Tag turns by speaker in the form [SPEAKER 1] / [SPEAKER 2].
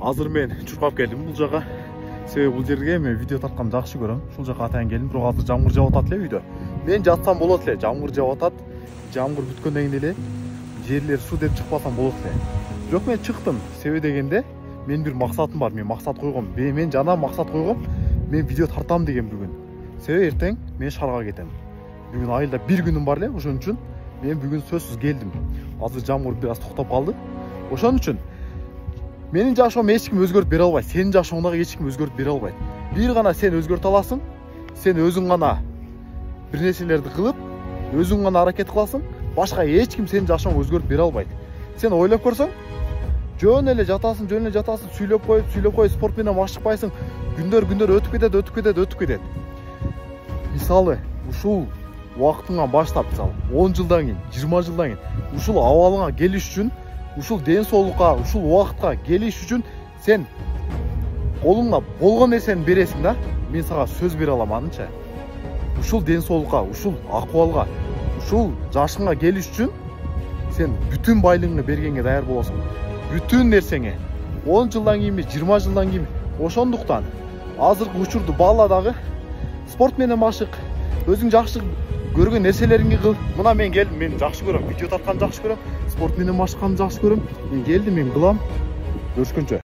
[SPEAKER 1] Азыр мен чуркап келдим бул жака. Себеби бул жерге мен видео тартканды жакшы көрөм. Ушул жака атайын келдим. Бирок азыр жамгыр жаап атат эле үйдө. Мен жатсам болот эле. Жамгыр жаап атат. Жамгыр бүткөндөн кийин эле жерлер суу деп чыкпасам болот эле. Бирок мен чыктым. Себеби дегенде мен бир максатым бар. Мен максат койгом. Мен жана максат койгом. Мен видео тартам деген бүгүн. Себеби эртең мен шаарга кетем. Бүгүн айылда бир күнүм бар эле. Ошон үчүн мен бүгүн сөзсүз келдим. Азыр жамгыр бир аз токтоп калды. Ошон үчүн менин жашоом эч ким өзгөртүп бере албайт. Сенин жашооңду дагы эч ким өзгөртүп бере албайт. Бир гана сен өзгөртө аласың. Сен өзүң гана бир нерселерди кылып, өзүң гана аракет кыласың. Башка эч ким сенин жашооңду өзгөртүп бере албайт. Сен ойлоп көрсөң, жөн эле жатасың, сүйлөп коюп, спорт менен машыкпайсың. Күндөр өтүп кетет. Мисалы, ушул убактыңан баштап, мисалы, 10 жылдан кийин, 20 жылдан кийин ушул абалыңа келиш үчүн, ушул ден соолукка, ушул убакытка келиш үчүн сен колуңда болгон нерсени бересиң да. Мен сага сөз бере алам аныча. Ушул ден соолукка, ушул акыбалга, ушул жашыңа келиш үчүн сен бүтүн байлыгыңды бергенге даяр болосуң. Бүтүн нерсеңе. 10 жылдан кийинби, 20 жылдан кийинби. Ошондуктан азыркы учурду баала дагы спорт менен машык, өзүң жакшы көргөн нерселериңди кыл. Мына мен келдим, мен жакшы көрөм, видео тартканды жакшы көрөм, спорт менен машыкканды жакшы көрөм. Мен келдим, мен кылам. Көрүшкөнчө.